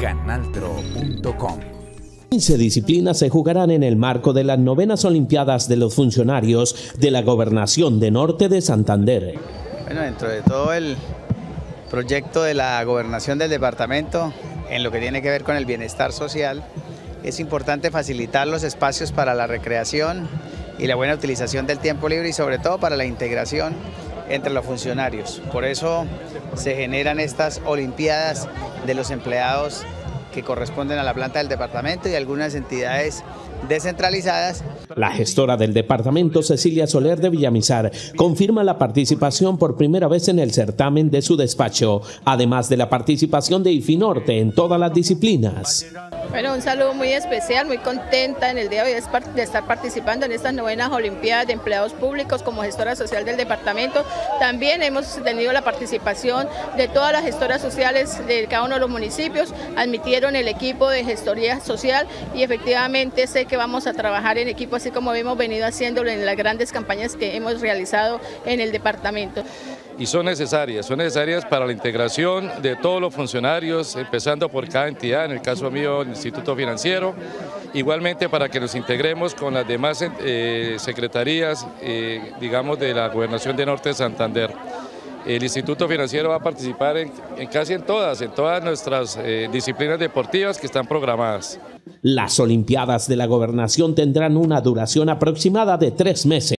canaltro.com. 15 disciplinas se jugarán en el marco de las 9ª Olimpiadas de los Funcionarios de la Gobernación de Norte de Santander. Bueno, dentro de todo el proyecto de la gobernación del departamento, en lo que tiene que ver con el bienestar social, es importante facilitar los espacios para la recreación y la buena utilización del tiempo libre y sobre todo para la integración entre los funcionarios. Por eso se generan estas olimpiadas de los empleados que corresponden a la planta del departamento y algunas entidades descentralizadas. La gestora del departamento, Cecilia Soler de Villamizar, confirma la participación por primera vez en el certamen de su despacho, además de la participación de IFINORTE en todas las disciplinas. Bueno, un saludo muy especial, muy contenta en el día de hoy de estar participando en estas 9ª Olimpiadas de Empleados Públicos como gestora social del departamento. También hemos tenido la participación de todas las gestoras sociales de cada uno de los municipios, admitieron el equipo de gestoría social y efectivamente sé que vamos a trabajar en equipo así como hemos venido haciéndolo en las grandes campañas que hemos realizado en el departamento. Y son necesarias para la integración de todos los funcionarios, empezando por cada entidad, en el caso mío el Instituto Financiero, igualmente para que nos integremos con las demás secretarías, digamos, de la Gobernación de Norte de Santander. El Instituto Financiero va a participar en casi en todas nuestras disciplinas deportivas que están programadas. Las Olimpiadas de la Gobernación tendrán una duración aproximada de 3 meses.